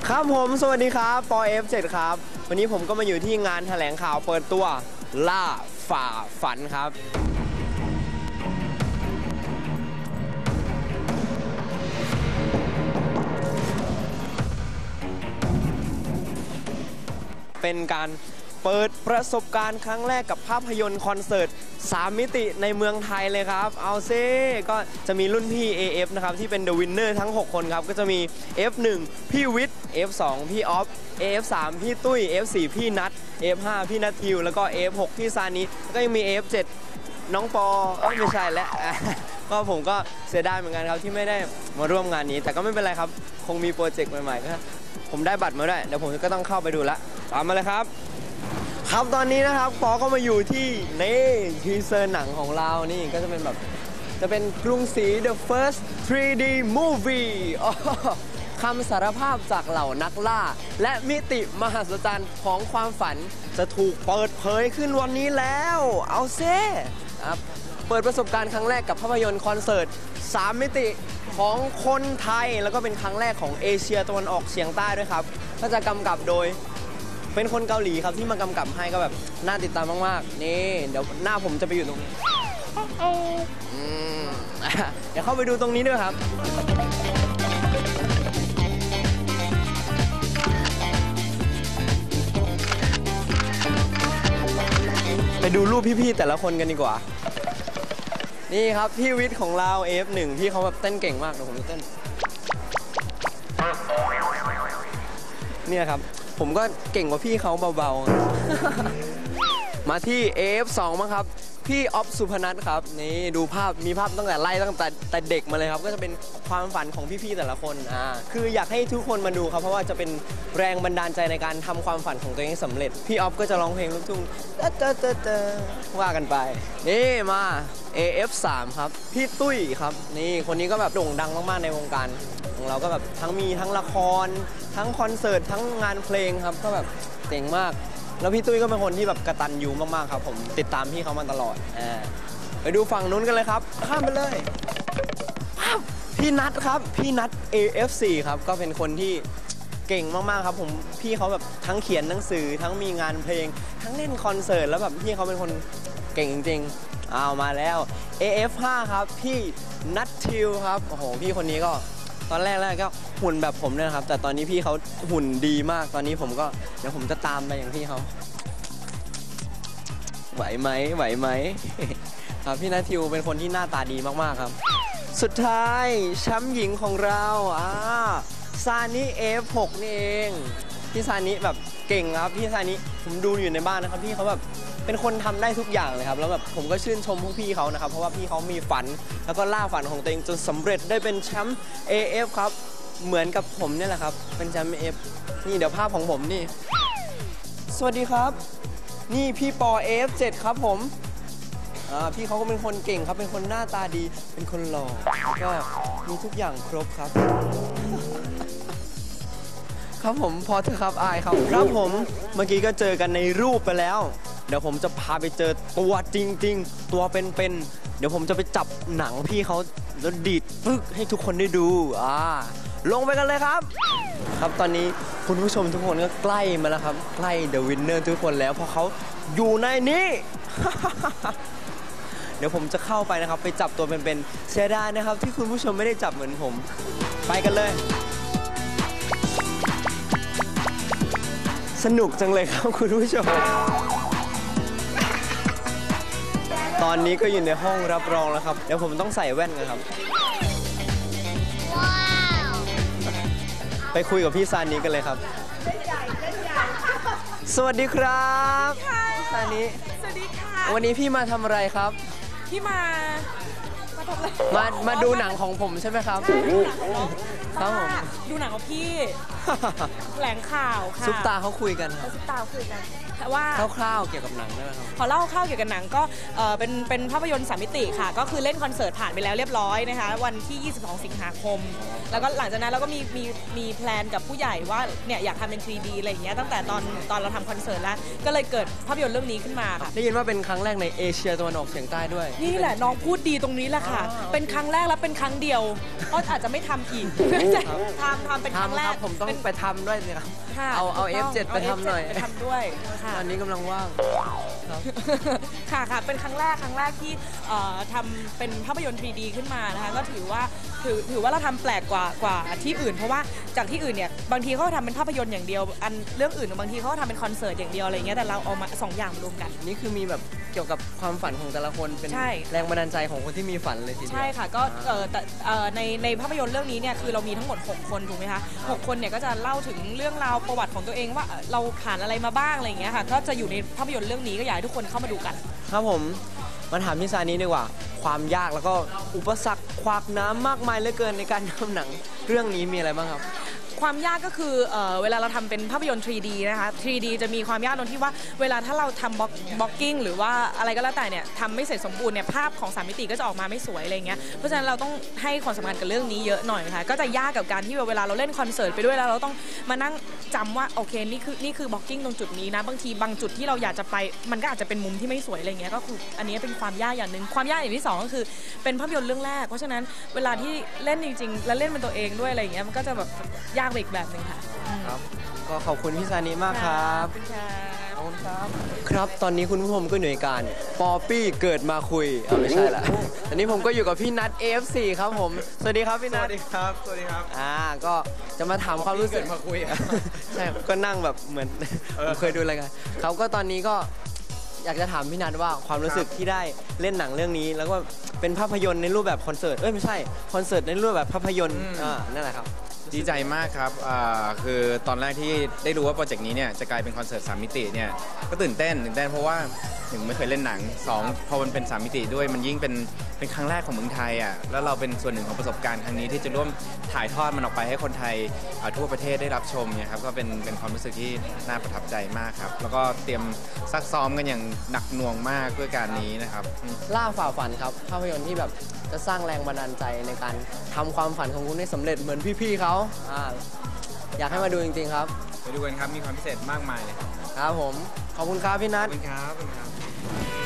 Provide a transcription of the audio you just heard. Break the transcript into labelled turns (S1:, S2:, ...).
S1: ครับผมสวัสดีครับปอ F7 ครับวันนี้ผมก็มาอยู่ที่งานแถลงข่าวเปิดตัวล่าฝ่าฝันครับเป็นการเปิดประสบการณ์ครั้งแรกกับภาพยนตร์คอนเสิร์ต3 มิติในเมืองไทยเลยครับเอาซิก็จะมีรุ่นพี่ AF นะครับที่เป็น The Winner ทั้ง6คนครับก็จะมี F1 พี่วิทย์ F2 พี่ออฟ AF3 พี่ตุ้ย F4 พี่นัท F5 พี่นัททิวแล้วก็ F6 พี่ซานิก็ยังมี F7 น้องปอไม่ใช่แล้วก็ผมก็เสียดายเหมือนกันครับที่ไม่ได้มาร่วมงานนี้แต่ก็ไม่เป็นไรครับคงมีโปรเจกต์ใหม่ๆก็ผมได้บัตรมาด้วยเดี๋ยวผมก็ต้องเข้าไปดูละตามมาเลยครับครับตอนนี้นะครับปอก็มาอยู่ที่นี่ทีเซอร์หนังของเรานี่ก็จะเป็นแบบจะเป็นกรุงศรี The First 3D Movie คำสารภาพจากเหล่านักล่าและมิติมหัศจรรย์ของความฝันจะถูกเปิดเผยขึ้นวันนี้แล้วเอาเซ่ครับเปิดประสบการณ์ครั้งแรกกับภาพยนตร์คอนเสิร์ต3 มิติของคนไทยแล้วก็เป็นครั้งแรกของเอเชียตะวันออกเฉียงใต้ด้วยครับก็จะกำกับโดยเป็นคนเกาหลีครับที่มากำกับให้ก็แบบน่าติดตามมากๆนี่เดี๋ยวหน้าผมจะไปอยู่ตรงนี้เดี๋ยวเข้าไปดูตรงนี้ด้วยครับไปดูรูปพี่ๆแต่ละคนกันดีกว่านี่ครับพี่วิทย์ของเรา F1 พี่เขาแบบเต้นเก่งมากเดี๋ยวผมจะเต้นเนี่ยครับผมก็เก่งกว่าพี่เขาเบาๆมาที่ F2 มั้งครับพี่ออฟสุพนัทครับนี่ดูภาพมีภาพตั้งแต่เด็กมาเลยครับก็จะเป็นความฝันของพี่ๆแต่ละคนคืออยากให้ทุกคนมาดูครับเพราะว่าจะเป็นแรงบันดาลใจในการทำความฝันของตัวเองให้สำเร็จพี่ออฟก็จะร้องเพลงลูกทุ่งว่ากันไปนี่มา AF3 ครับพี่ตุ้ยครับนี่คนนี้ก็แบบโด่งดังมากๆในวงการของเราก็แบบมีทั้งละครทั้งคอนเสิร์ตทั้งงานเพลงครับก็แบบเจ๋งมากแล้วพี่ตุ้ยก็เป็นคนที่แบบกตัญญูมากๆครับผมติดตามพี่เขามาตลอดไปดูฝั่งนู้นกันเลยครับข้ามไปเลยพี่นัทครับพี่นัท AF4 ครับก็เป็นคนที่เก่งมากๆครับผมพี่เขาแบบทั้งเขียนหนังสือทั้งมีงานเพลงทั้งเล่นคอนเสิร์ตแล้วแบบพี่เขาเป็นคนเก่งจริงๆเอามาแล้ว AF5 ครับพี่นัททิวครับโอ้โหพี่คนนี้ก็ตอนแรกก็หุ่นแบบผมเนี่ยครับแต่ตอนนี้พี่เขาหุ่นดีมากตอนนี้ผมก็เดี๋ยวผมจะตามไปอย่างพี่เขาไหวไหมครับพี่นัททิวเป็นคนที่หน้าตาดีมากๆครับสุดท้ายแชมป์หญิงของเราซานิ F6 นี่เองพี่ซานิแบบเก่งครับพี่ซานิผมดูอยู่ในบ้านนะครับพี่เขาแบบเป็นคนทำได้ทุกอย่างเลยครับแล้วแบบผมก็ชื่นชมพวกพี่เขานะครับเพราะว่าพี่เขามีฝันแล้วก็ล่าฝันของตัวเองจนสำเร็จได้เป็นแชมป์ AF ครับเหมือนกับผมเนี่ยแหละครับเป็นแชมป์ AF นี่เดี๋ยวภาพของผมนี่สวัสดีครับนี่พี่ปอ F7 ครับผมพี่เขาก็เป็นคนเก่งครับเป็นคนหน้าตาดีเป็นคนหล่อก็มีทุกอย่างครบครับครับผมพอเถอะครับอายครับผมเมื่อกี้ก็เจอกันในรูปไปแล้วเดี๋ยวผมจะพาไปเจอตัวจริงๆตัวเป็นๆเดี๋ยวผมจะไปจับหนังพี่เขาแล้วดีดปึ๊กให้ทุกคนได้ดูลงไปกันเลยครับครับตอนนี้คุณผู้ชมทุกคนก็ใกล้มาแล้วครับใกล้ The Winner ทุกคนแล้วเพราะเขาอยู่ในนี้ เดี๋ยวผมจะเข้าไปนะครับไปจับตัวเป็นๆเสียดายนะครับที่คุณผู้ชมไม่ได้จับเหมือนผมไปกันเลยสนุกจังเลยครับคุณผู้ชมตอนนี้ก็อยู่ในห้องรับรองแล้วครับเดี๋ยวผมต้องใส่แว่นกันครับไปคุยกับพี่ซานิกันเลยครับสวัสดีครับพี่ซานิ
S2: สวัสดีค่ะ
S1: วันนี้พี่มาทำอะไรครับ
S2: พี่มาทำอะไร
S1: มาดูหนังของผมใช่ไหมครับครับผม
S2: ดูหนังของพี่แถลงข่าวค่ะ
S1: ซุปตาเขาคุยกัน
S2: ซุปตาคุยกันว่า
S1: คร่าวๆเกี่ยวกับหนังได้ไหมครับ
S2: พอเล่าคร่าวๆเกี่ยวกับหนังก็เป็นภาพยนตร์3 มิติค่ะก็คือเล่นคอนเสิร์ตผ่านไปแล้วเรียบร้อยนะคะวันที่ 22 สิงหาคมแล้วก็หลังจากนั้นเราก็มีแพลนกับผู้ใหญ่ว่าเนี่ยอยากทำเป็น 3D อะไรอย่างเงี้ยตั้งแต่ตอนเราทำคอนเสิร์ตแล้วก็เลยเกิดภาพยนตร์เรื่องนี้ขึ้นมาค่ะ
S1: ได้ยินว่าเป็นครั้งแรกในเอเชียตะวันออกเฉียงใต้ด้วย
S2: นี่แหละน้องพูดดีตรงนี้แหละค่ะเป็นครั้งแรกและเป็นครั้งเดียวเพราะอาจจะไม่ทำอีกทำเป็นครั้งแรก
S1: ผมต้องไปทำด้วยเนี่ย เอา F7 ไปทำหน่อย
S2: ไปทำด้วยค่ะ
S1: อันนี้กำลังว่าง
S2: ค่ะเป็นครั้งแรกที่ทำเป็นภาพยนตร์ 3D ขึ้นมานะคะก็ถือว่าเราทำแปลกกว่าที่อื่นเพราะว่าจากที่อื่นเนี่ยบางทีเขาทำเป็นภาพยนตร์อย่างเดียวเรื่องอื่นบางทีเขาทำเป็นคอนเสิร์ตอย่างเดียวอะไรเงี้ยแต่เราเอามา2 อย่างรวมกัน
S1: นี่คือมีแบบเกี่ยวกับความฝันของแต่ละคนเป็นแรงบันดาลใจของคนที่มีฝันเลยทีเดียว
S2: ใช่ค่ะก็แต่ในภาพยนตร์เรื่องนี้เนี่ยคือเรามีทั้งหมด6 คนถูกไหมคะ6 คนเนี่ยก็จะเล่าถึงเรื่องราวประวัติของตัวเองว่าเราผ่านอะไรมาบ้างอะไรอย่างเงี้ยค่ะก็จะอยู่ในภาพยนตร์เรื่องนี้ก็อยากให้ทุกคนเข้ามาดูกัน
S1: ครับผมมาถามพี่ซานีดีกว่าความยากแล้วก็อุปสรรคขวากน้ำมากมายเหลือเกินในการทำหนังเรื่องนี้มีอะไรบ้างครับ
S2: ความยากก็คือเวลาเราทำเป็นภาพยนตร์ 3D นะคะ 3D จะมีความยากตรงที่ว่าเวลาถ้าเราทำบล็อกกิ้งหรือว่าอะไรก็แล้วแต่เนี่ยทำไม่เสร็จสมบูรณ์เนี่ยภาพของ3 มิติก็จะออกมาไม่สวยอะไรเงี้ยเพราะฉะนั้นเราต้องให้ความสำคัญกับเรื่องนี้เยอะหน่อยค่ะก็จะยากกับการที่เวลาเราเล่นคอนเสิร์ตไปด้วยแล้วเราต้องมานั่งจำว่าโอเคนี่คือบล็อกกิ้งตรงจุดนี้นะบางทีบางจุดที่เราอยากจะไปมันก็อาจจะเป็นมุมที่ไม่สวยอะไรเงี้ยก็คืออันนี้เป็นความยากอย่างนึงความยากอย่างที่2ก็คือเป็นภาพยนตร์เรื่องแรกเพราะฉะนั้นเวลาที่เล่นจริงๆแล้วเล่นเป็นตัวเองด้วยอะไรเงี้ยมันก็จะแบบยากไปอีกแบบนึงค่ะ
S1: ครับก็ขอบคุณพี่ซานีมากครับ
S2: ขอบคุณครับ
S1: ครับตอนนี้คุณผู้ชมก็อยู่ในการปอปี้เกิดมาคุยไม่ใช่ละตอนนี้ผมก็อยู่กับพี่นัท AF4 ครับผมสวัสดีครับพี่นัท
S3: สวัสดีครับสวัสดีครับ
S1: ก็จะมาถามความรู้สึก
S3: เกิดมาคุย
S1: ใช่ก็นั่งแบบเหมือนผมเคยดูอะไรกันเขาก็ตอนนี้ก็อยากจะถามพี่นัทว่าความรู้สึกที่ได้เล่นหนังเรื่องนี้แล้วก็เป็นภาพยนตร์ในรูปแบบคอนเสิร์ตไม่ใช่คอนเสิร์ตในรูปแบบภาพยนตร์นั่นแหละครับ
S3: ดีใจมากครับคือตอนแรกที่ได้รู้ว่าโปรเจกต์นี้เนี่ยจะกลายเป็นคอนเสิร์ต3 มิติเนี่ยก็ตื่นเต้นเพราะว่า1ไม่เคยเล่นหนัง2พอมันเป็น3 มิติด้วยมันยิ่งเป็นครั้งแรกของเมืองไทยแล้วเราเป็นส่วนหนึ่งของประสบการณ์ครั้งนี้ที่จะร่วมถ่ายทอดมันออกไปให้คนไทยทั่วประเทศได้รับชมเนี่ยครับก็เป็นความรู้สึกที่น่าประทับใจมากครับแล้วก็เตรียมซักซ้อมกันอย่างหนักหน่วงมากเพื่อการนี้นะครับ
S1: ล่าฝ่าฝันครับภาพยนตร์ที่แบบจะสร้างแรงบันดาลใจในการทำความฝันของคุณให้สำเร็จเหมือนพี่ๆเขาอยากให้มาดูจริงๆครับ
S3: ไปดูกันครับมีความพิเศษมากมายเลย
S1: ครับผมขอบคุณครับพี่นัท
S3: ขอบคุณครับ